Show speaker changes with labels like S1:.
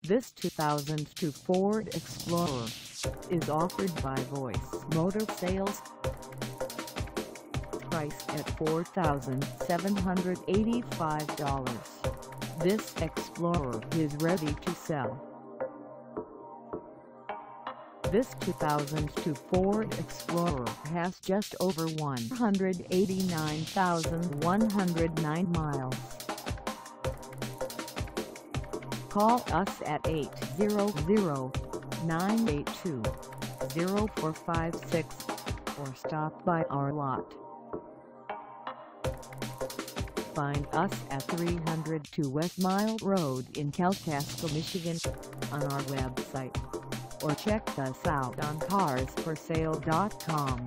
S1: This 2002 Ford Explorer is offered by Voice Motor Sales. Priced at $4,785, this Explorer is ready to sell. This 2002 Ford Explorer has just over 189,109 miles. Call us at 800-982-0456 or stop by our lot. Find us at 302 West Mile Road in Kalkaska, Michigan, on our website, or check us out on carsforsale.com.